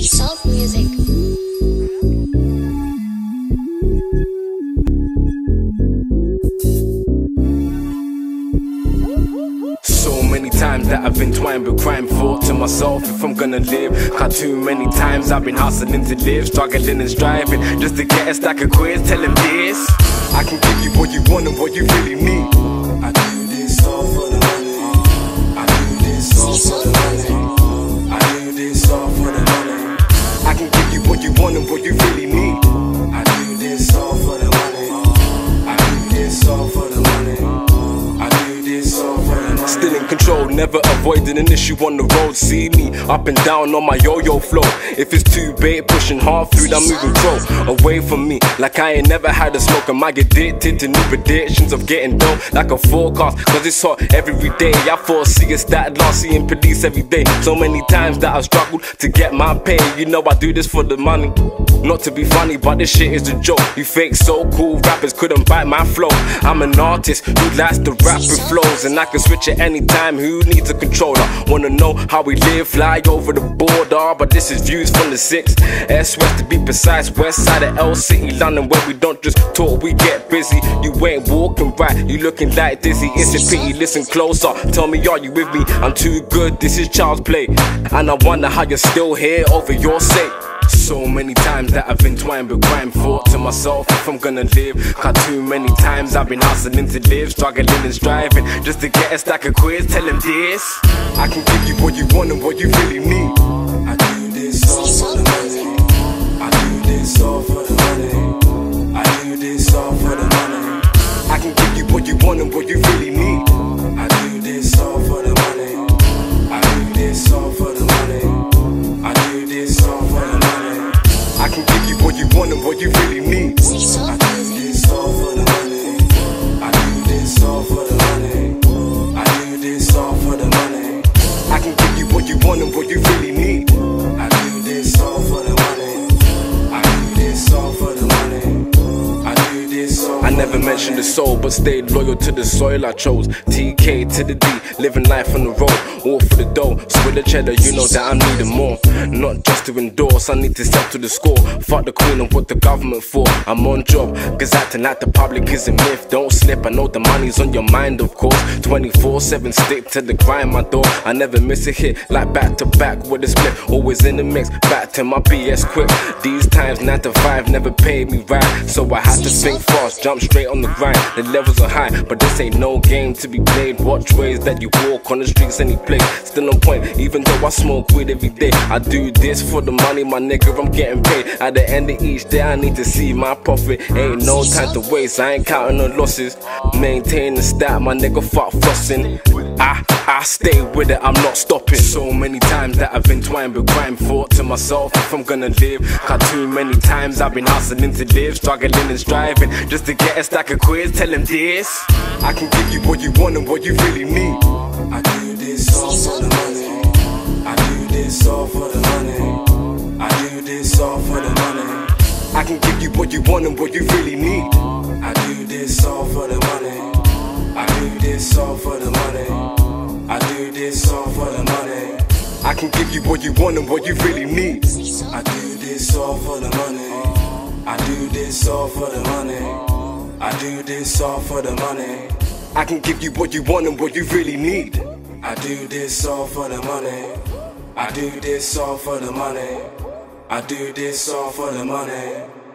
Cissalc music. So many times that I've entwined with crime, thought to myself if I'm gonna live. Cause too many times I've been hustling to live, struggling and striving just to get a stack of quids. Tell him this: I can give you what you want and what you really need. I do this all for the money. I do this all for the money. I do this all for the money. I can give you what you want and what you really need. I do this all for the money. I do this all for the money. I do this all for the money. Still in control, never avoiding an issue on the road. See me up and down on my yo-yo flow. If it's too bait, pushing hard through that moving crow. Away from me, like I ain't never had a smoke. Am I addicted to new predictions of getting dope? Like a forecast, cause it's hot every day. I foresee a stat loss, seeing police every day. So many times that I've struggled to get my pay. You know I do this for the money, not to be funny, but this shit is a joke. You fake so cool rappers couldn't bite my flow. I'm an artist who likes to rap with flows, and I can switch at any time. Who needs a controller? Wanna know how we live? Fly over the border, but this is views from the 6 S-West to be precise. West side of L City, London, where we don't just talk, we get busy. You ain't walking right, you looking like dizzy. It's a pity, listen closer. Tell me, are you with me? I'm too good, this is child's play, and I wonder how you're still here over your sake. So many times that I've entwined with crime, thought to myself if I'm gonna live. Cause too many times I've been hustling to live, struggling and striving just to get a stack of quids. Tell him this: I can give you what you want and what you really need. I do this all for the money. I do this all for the money. I do this all for the money. I can give you what you want and what you really need. I do this all for the money. I do this all for the money. I do this all for the money. I can give you what you want and what you really need. I do this all for the money. I do this all for the money. I do this all for the money. I can give you what you want and what you really need. I do this all for the money. I do this all for the money. I do this all. I never mentioned the soul, but stayed loyal to the soil I chose. T.K. to the D, living life on the road, all for the dough. So with the cheddar, you know that I need it more. Not just to endorse, I need to settle the score. Fuck the queen and what the government for. I'm on job, cause acting like the public is a myth. Don't slip, I know the money's on your mind, of course. 24/7, stick to the grind, my dog. I never miss a hit, like back to back with a split. Always in the mix, back to my BS quick. These times 9 to 5 never paid me right, so I had to think fast, jump straight on the grind. The levels are high, but this ain't no game to be played. Watch ways that you walk on the streets any place. Still on point, even though I smoke weed every day. I do this for the money, my nigga, I'm getting paid. At the end of each day I need to see my profit. Ain't no time to waste, I ain't counting on losses. Maintain the stat, my nigga, fuck flossing. I stay with it, I'm not stopping. So many times that I've entwined with crime, thought to myself if I'm gonna live. Cause too many times I've been hustling to live, struggling and striving just to get a stack of quids. Tell him this: I can give you what you want and what you really need. I do this all for the money. I do this all for the money. I do this all for the money. I can give you what you want and what you really need. I do this all for the money. I do this all for the money. I do this all for the money. I can give you what you want and what you really need. I do this all for the money. I do this all for the money. I do this all for the money. I can give you what you want and what you really need. I do this all for the money. I do this all for the money. I do this all for the money.